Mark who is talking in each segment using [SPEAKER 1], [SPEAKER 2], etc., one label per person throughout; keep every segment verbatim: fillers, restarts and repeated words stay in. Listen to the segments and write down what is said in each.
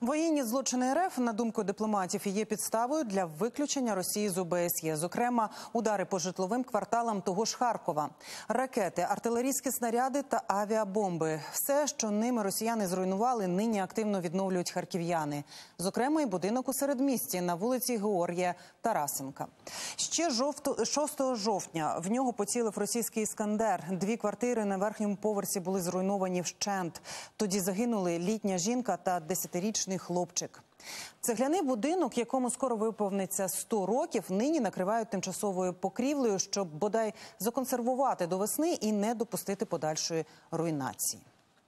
[SPEAKER 1] Воєнні злочини РФ, на думку дипломатів, є підставою для виключення Росії з О Б С Є. Зокрема, удари по житловим кварталам того ж Харкова. Ракети, артилерійські снаряди та авіабомби. Все, що ними росіяни зруйнували, нині активно відновлюють харків'яни. Зокрема, і будинок у середмісті на вулиці Георгія Тарасенка. Ще шостого жовтня в нього поцілив російський «Іскандер». Дві квартири на верхньому поверсі були зруйновані вщент. Тоді загинули літня жінка та десятирічний хлопчик. Цегляний будинок, якому скоро виповниться сто років, нині накривають тимчасовою покрівлею, щоб бодай законсервувати до весни і не допустити подальшої руйнації.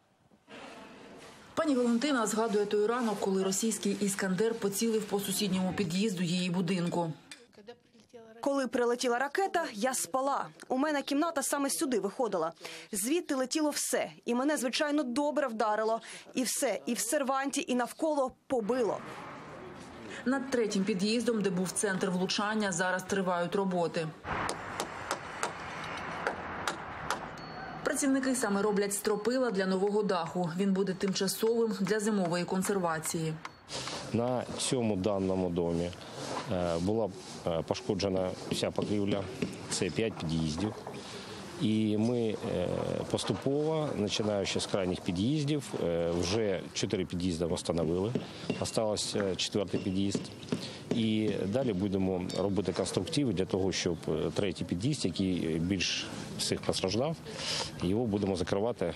[SPEAKER 2] Пані Валентина згадує той ранок, коли російський «Іскандер» поцілив по сусідньому під'їзду її будинку.
[SPEAKER 3] Коли прилетіла ракета, я спала. У мене кімната саме сюди виходила. Звідти летіло все. І мене, звичайно, добре вдарило. І все, і в серванті, і навколо побило.
[SPEAKER 2] Над третім під'їздом, де був центр влучання, зараз тривають роботи. Працівники саме роблять стропила для нового даху. Він буде тимчасовим для зимової консервації.
[SPEAKER 4] На цьому даному домі була пошкоджена вся покрівля, це п'ять під'їздів. І ми поступово, починаючи з крайніх під'їздів, вже чотири під'їзди встановили, залишився четвертий під'їзд. І далі будемо робити конструктиви для того, щоб третій під'їзд, який більш всіх постраждав, його будемо закривати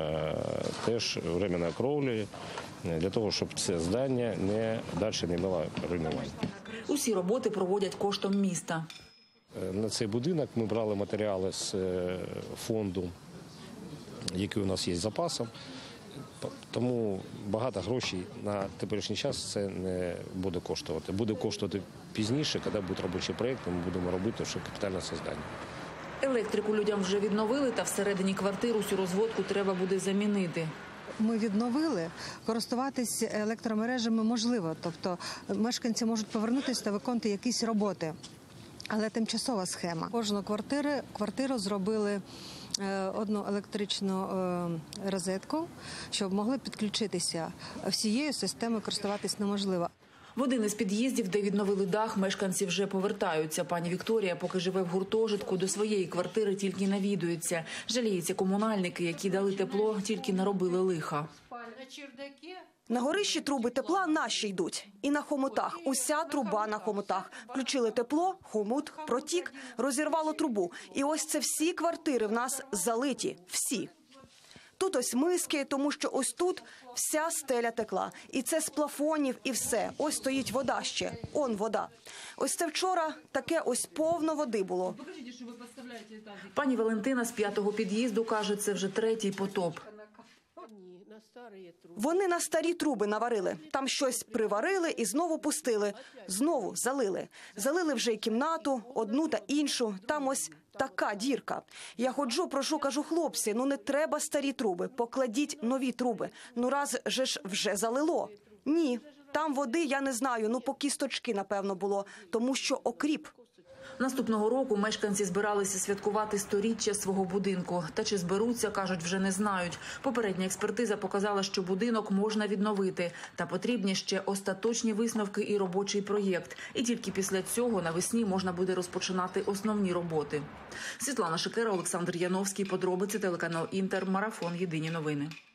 [SPEAKER 4] теж временною кровлею, для того, щоб це здання не, далі не мало руйнування.
[SPEAKER 2] Усі роботи проводять коштом міста.
[SPEAKER 4] На цей будинок ми брали матеріали з фонду, який у нас є запасом, тому багато грошей на теперішній час це не буде коштувати. Буде коштувати пізніше, коли буде робочий проєкт, ми будемо робити вже капітальне здання.
[SPEAKER 2] Електрику людям вже відновили, та всередині квартир усю розводку треба буде замінити.
[SPEAKER 5] Ми відновили, користуватися електромережами можливо, тобто мешканці можуть повернутися та виконувати якісь роботи, але тимчасова схема. Кожну квартиру, квартиру зробили одну електричну розетку, щоб могли підключитися. Всією системою користуватись неможливо.
[SPEAKER 2] В один із під'їздів, де відновили дах, мешканці вже повертаються. Пані Вікторія, поки живе в гуртожитку, до своєї квартири тільки навідується. Жаліються комунальники, які дали тепло, тільки наробили лиха.
[SPEAKER 3] На горищі труби тепла наші йдуть. І на хомутах. Уся труба на хомутах. Включили тепло, хомут протік, розірвало трубу. І ось це всі квартири в нас залиті. Всі. Тут ось миски, тому що ось тут вся стеля текла. І це з плафонів, і все. Ось стоїть вода ще. Он вода. Ось це вчора таке ось повно води було.
[SPEAKER 2] Пані Валентина з п'ятого під'їзду каже, це вже третій потоп.
[SPEAKER 3] Вони на старі труби наварили. Там щось приварили і знову пустили. Знову залили. Залили вже й кімнату, одну та іншу. Там ось така дірка. Я ходжу, прошу, кажу, хлопці, ну не треба старі труби, покладіть нові труби. Ну раз же ж вже залило. Ні, там води, я не знаю, ну по кісточки, напевно, було, тому що окріп.
[SPEAKER 2] Наступного року мешканці збиралися святкувати сторіччя свого будинку. Та чи зберуться, кажуть, вже не знають. Попередня експертиза показала, що будинок можна відновити. Та потрібні ще остаточні висновки і робочий проєкт. І тільки після цього навесні можна буде розпочинати основні роботи. Світлана Шикера, Олександр Яновський. Подробиці, телеканал «Інтер», марафон «Єдині новини».